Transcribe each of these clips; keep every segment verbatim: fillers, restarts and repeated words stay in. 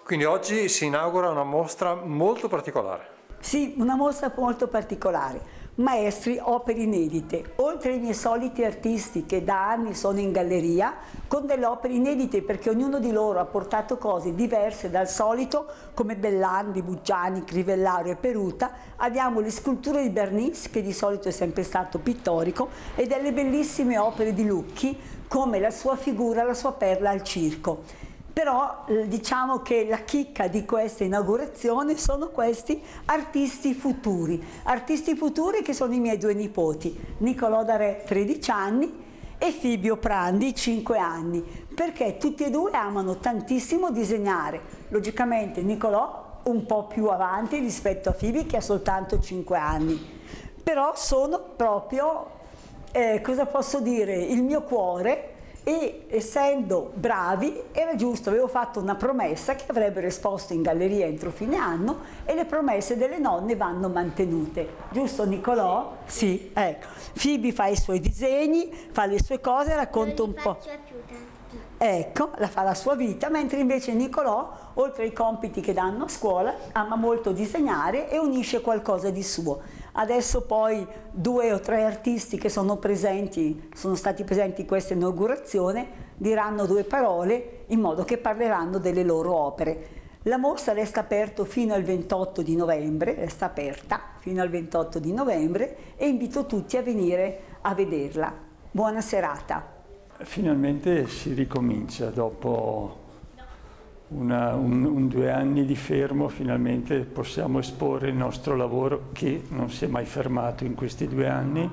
Quindi oggi si inaugura una mostra molto particolare. Sì, una mostra molto particolare. Maestri, opere inedite, oltre ai miei soliti artisti che da anni sono in galleria, con delle opere inedite perché ognuno di loro ha portato cose diverse dal solito, come Bellandi, Buggiani, Crivellaro e Peruta. Abbiamo le sculture di Bernis, che di solito è sempre stato pittorico, e delle bellissime opere di Lucchi, come la sua figura, la sua perla al circo. Però eh, diciamo che la chicca di questa inaugurazione sono questi artisti futuri, artisti futuri che sono i miei due nipoti, Nicolò Darè tredici anni e Fibio Prandi cinque anni, perché tutti e due amano tantissimo disegnare. Logicamente Nicolò un po' più avanti rispetto a Fibio che ha soltanto cinque anni, però sono proprio, eh, cosa posso dire, il mio cuore. E essendo bravi era giusto, avevo fatto una promessa che avrebbero esposto in galleria entro fine anno e le promesse delle nonne vanno mantenute, giusto Nicolò? Sì, ecco. Fibi fa i suoi disegni, fa le sue cose, racconta un po'. Ecco, la fa la sua vita, mentre invece Nicolò, oltre ai compiti che danno a scuola, ama molto disegnare e unisce qualcosa di suo. Adesso poi due o tre artisti che sono presenti, sono stati presenti in questa inaugurazione, diranno due parole in modo che parleranno delle loro opere. La mostra resta aperta fino al ventotto di novembre, resta aperta fino al ventotto di novembre e invito tutti a venire a vederla. Buona serata. Finalmente si ricomincia dopo una, un, un due anni di fermo, finalmente possiamo esporre il nostro lavoro che non si è mai fermato in questi due anni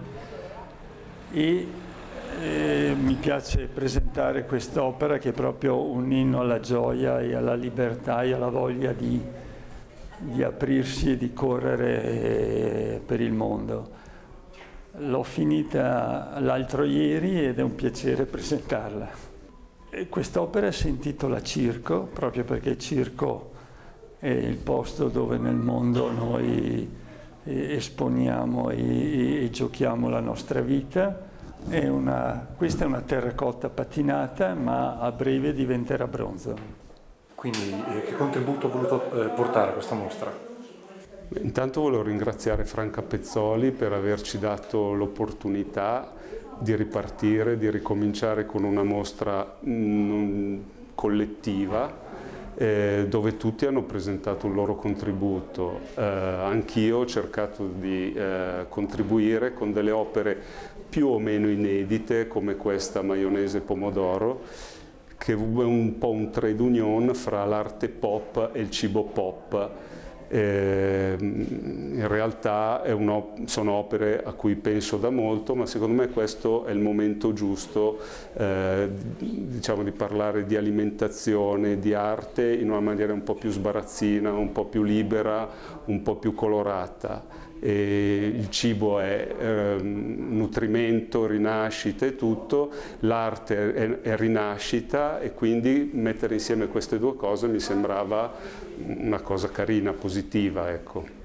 e eh, mi piace presentare quest'opera che è proprio un inno alla gioia e alla libertà e alla voglia di, di aprirsi e di correre per il mondo. L'ho finita l'altro ieri ed è un piacere presentarla. Quest'opera si intitola Circo, proprio perché il circo è il posto dove nel mondo noi esponiamo e, e giochiamo la nostra vita. È una, questa è una terracotta patinata, ma a breve diventerà bronzo. Quindi eh, che contributo ha voluto eh, portare a questa mostra? Intanto volevo ringraziare Franca Pezzoli per averci dato l'opportunità di ripartire, di ricominciare con una mostra mh, collettiva eh, dove tutti hanno presentato un loro contributo. Eh, anch'io ho cercato di eh, contribuire con delle opere più o meno inedite come questa Maionese Pomodoro, che è un po' un trade union fra l'arte pop e il cibo pop. Eh, in realtà è sono opere a cui penso da molto, ma secondo me questo è il momento giusto eh, diciamo, di parlare di alimentazione, di arte in una maniera un po' più sbarazzina, un po' più libera, un po' più colorata. E il cibo è eh, nutrimento, rinascita e tutto, l'arte è, è rinascita e quindi mettere insieme queste due cose mi sembrava una cosa carina, positiva, ecco.